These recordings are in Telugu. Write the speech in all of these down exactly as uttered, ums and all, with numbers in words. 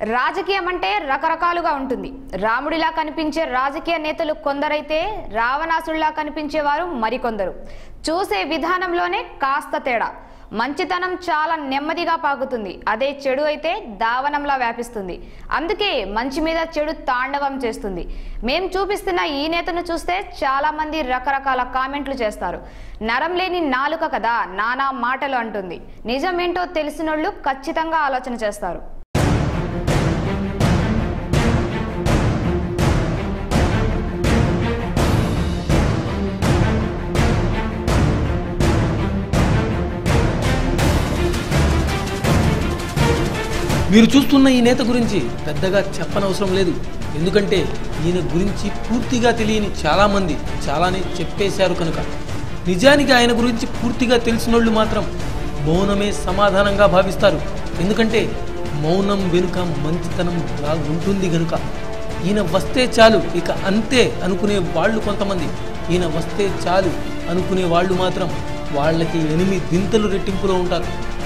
రాజకీయం అంటే రకరకాలుగా ఉంటుంది. రాముడిలా కనిపించే రాజకీయ నేతలు కొందరైతే రావణాసుడిలా కనిపించేవారు మరికొందరు. చూసే విధానంలోనే కాస్త తేడా. మంచితనం చాలా నెమ్మదిగా పాకుతుంది, అదే చెడు అయితే దావనంలా వ్యాపిస్తుంది. అందుకే మంచి మీద చెడు తాండవం చేస్తుంది. మేం చూపిస్తున్న ఈ నేతను చూస్తే చాలా మంది రకరకాల కామెంట్లు చేస్తారు. నరం లేని నాలుక కదా నానా మాటలు అంటుంది. నిజమేంటో తెలిసినోళ్ళు ఖచ్చితంగా ఆలోచన చేస్తారు. మీరు చూస్తున్న ఈ నేత గురించి పెద్దగా చెప్పనవసరం లేదు. ఎందుకంటే ఈయన గురించి పూర్తిగా తెలియని చాలామంది చాలానే చెప్పేశారు కనుక. నిజానికి ఆయన గురించి పూర్తిగా తెలిసినోళ్ళు మాత్రం మౌనమే సమాధానంగా భావిస్తారు. ఎందుకంటే మౌనం వెనుక మంచితనం ఉంటుంది కనుక. ఈయన వస్తే చాలు ఇక అంతే అనుకునే వాళ్ళు కొంతమంది, ఈయన వస్తే చాలు అనుకునే వాళ్ళు మాత్రం వాళ్ళకి ఎనిమిదింతలు రెట్టింపులో ఉంటారు.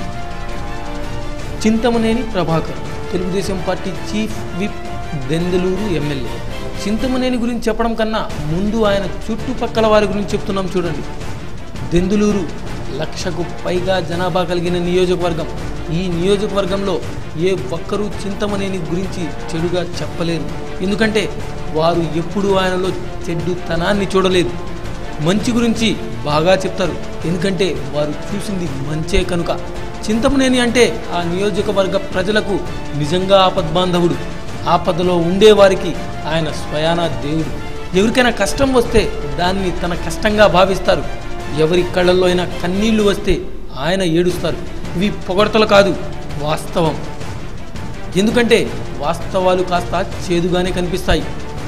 Chintamaneni Prabhakar, Telugu Desam party chief whip, Denduluru MLA. Chintamaneni గురించి చెప్పడం కన్నా ముందు ఆయన చుట్టుపక్కల వారి గురించి చెప్తున్నాం చూడండి. దెందులూరు లక్షకు పైగా జనాభా కలిగిన నియోజకవర్గం. ఈ నియోజకవర్గంలో ఏ ఒక్కరూ చింతమనేని గురించి చెడుగా చెప్పలేరు. ఎందుకంటే వారు ఎప్పుడూ ఆయనలో చెడ్డుతనాన్ని చూడలేదు. మంచి గురించి బాగా చెప్తారు, ఎందుకంటే వారు చూసింది మంచే కనుక. చింతమనేని అంటే ఆ నియోజకవర్గ ప్రజలకు నిజంగా ఆపద్బాంధవుడు. ఆపదలో ఉండేవారికి ఆయన స్వయానా దేవుడు. ఎవరికైనా కష్టం వస్తే దాన్ని తన కష్టంగా భావిస్తారు. ఎవరి కళ్ళల్లో అయినా కన్నీళ్లు వస్తే ఆయన ఏడుస్తారు. ఇవి పొగడతలు కాదు, వాస్తవం. ఎందుకంటే వాస్తవాలు కాస్త చేదుగానే కనిపిస్తాయి.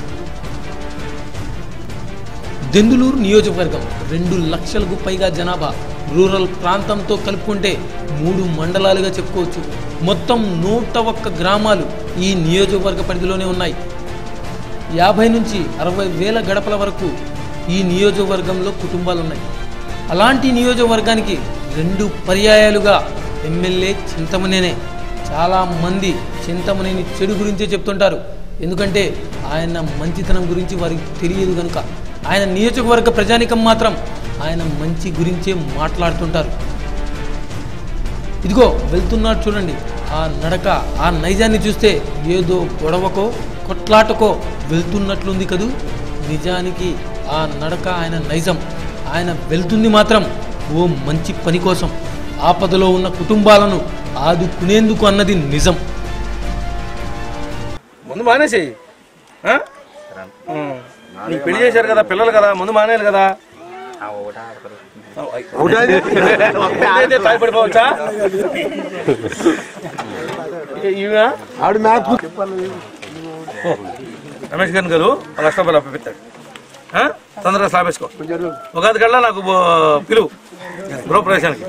దెందులూరు నియోజకవర్గం రెండు లక్షలకు పైగా జనాభా. రూరల్ ప్రాంతంతో కలుపుకుంటే మూడు మండలాలుగా చెప్పుకోవచ్చు. మొత్తం నూట ఒక్క గ్రామాలు ఈ నియోజకవర్గ పరిధిలోనే ఉన్నాయి. యాభై నుంచి అరవై వేల గడపల వరకు ఈ నియోజకవర్గంలో కుటుంబాలు ఉన్నాయి. అలాంటి నియోజకవర్గానికి రెండు పర్యాయాలుగా ఎమ్మెల్యే చింతమనేనే. చాలామంది చింతమనేని చెడు గురించే చెప్తుంటారు, ఎందుకంటే ఆయన మంచితనం గురించి వారికి తెలియదు కనుక. ఆయన నియోజకవర్గ ప్రజానికం మాత్రం ఆయన మంచి గురించే మాట్లాడుతుంటారు. ఇదిగో వెళ్తున్నాడు చూడండి, ఆ నడక, ఆ నైజాన్ని చూస్తే ఏదో గొడవకో కొట్లాటకో వెళ్తున్నట్లుంది కదూ. నిజానికి ఆ నడక ఆయన నైజం. ఆయన వెళ్తుంది మాత్రం ఓ మంచి పని కోసం, ఆపదలో ఉన్న కుటుంబాలను ఆదుకునేందుకు అన్నది నిజం. ముందు మానేసేయి, నీకు పెళ్లి చేశారు కదా, పిల్లలు కదా, ముందు మానేయాలి కదా. పడిపోవచ్చా? రమేష్ గారిని గారు లక్ష రూపాయలు అప్పు పెట్టాడు, తొందరగా స్లాబేసుకో. ఉగాది కల్లా నాకు పిలువు గృహప్రవేశానికి.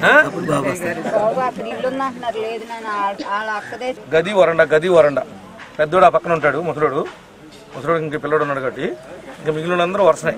గది వరండా, గది వరండా. పెద్దోడు ఆ పక్కన ఉంటాడు, ముసలోడు. ముసలోడు ఇంక పిల్లడు ఉన్నాడు కాబట్టి ఇంకా మిగిలిన అందరూ వరుసనే.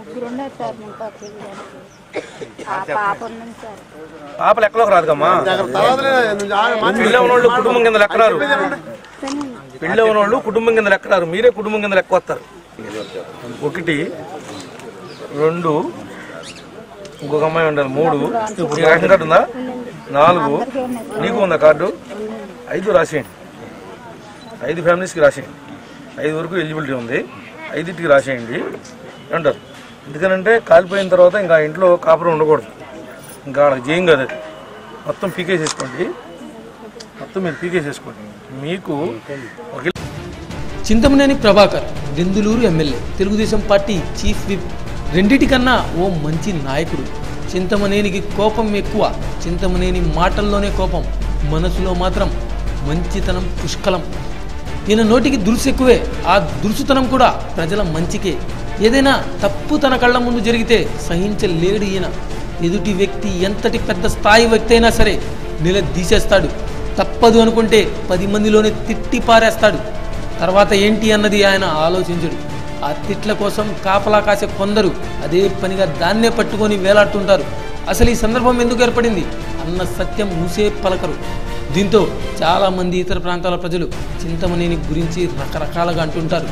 పాపలు ఎక్కలోకి రాదు కమ్మా. పెళ్ళి ఉన్నోళ్ళు కుటుంబం కింద లెక్కరారు. పెళ్ళి ఉన్నోళ్ళు కుటుంబం కింద లెక్కరారు, మీరే కుటుంబం కింద లెక్క వస్తారు. ఒకటి, రెండు, ఇంకొక అమ్మాయి ఉండాలి, మూడు. నీకు రేషన్ కార్డు ఉందా? నాలుగు. నీకు ఉందా కార్డు? ఐదు రాసేయండి. ఐదు ఫ్యామిలీస్కి రాసేయండి. ఐదు వరకు ఎలిజిబిలిటీ ఉంది, ఐదింటికి రాసేయండి అంటారు. ఎందుకనంటే కాలిపోయిన తర్వాత ఇంకా ఇంట్లో కాపురం ఉండకూడదు, ఇంకా వాళ్ళకి జయం కాదు. అది మొత్తం పీకేసేసుకోండి, మొత్తం మీరు పీకేసేసుకోండి. మీకు ఒక Chintamaneni Prabhakar, Denduluru MLA, Telugu Desam party chief whip. రెండిటికన్నా ఓ మంచి నాయకుడు. చింతమనేనికి కోపం ఎక్కువ. చింతమనేని మాటల్లోనే కోపం, మనసులో మాత్రం మంచితనం పుష్కలం. ఈయన నోటికి దురుసు ఎక్కువే, ఆ దురుసుతనం కూడా ప్రజల మంచికే. ఏదైనా తప్పు తన కళ్ళ ముందు జరిగితే సహించలేడు ఈయన. ఎదుటి వ్యక్తి ఎంతటి పెద్ద స్థాయి వ్యక్తి అయినా సరే నిలదీసేస్తాడు. తప్పదు అనుకుంటే పది మందిలోనే తిట్టి పారేస్తాడు. తర్వాత ఏంటి అన్నది ఆయన ఆలోచించడు. ఆ తిట్ల కోసం కాపలా కాసే కొందరు అదే పనిగా దాన్నే పట్టుకొని వేలాడుతుంటారు. అసలు ఈ సందర్భం ఎందుకు ఏర్పడింది అన్న సత్యం మూసే పలకరు. దీంతో చాలామంది ఇతర ప్రాంతాల ప్రజలు చింతమనేని గురించి రకరకాలుగా అంటుంటారు.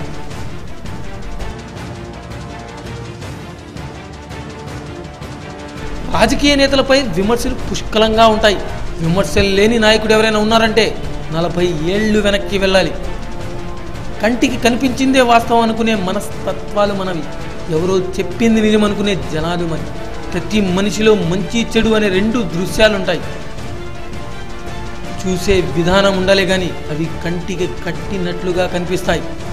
రాజకీయ నేతలపై విమర్శలు పుష్కలంగా ఉంటాయి. విమర్శలు లేని నాయకుడు ఎవరైనా ఉన్నారంటే నలభై ఏళ్ళు వెనక్కి వెళ్ళాలి. కంటికి కనిపించిందే వాస్తవం అనుకునే మనస్తత్వాలు మనవి. ఎవరో చెప్పింది నిజమనుకునే జనాలు మరి. ప్రతి మనిషిలో మంచి చెడు అనే రెండు దృశ్యాలుంటాయి. చూసే విధానం ఉండాలి కానీ అవి కంటికి కట్టినట్లుగా కనిపిస్తాయి.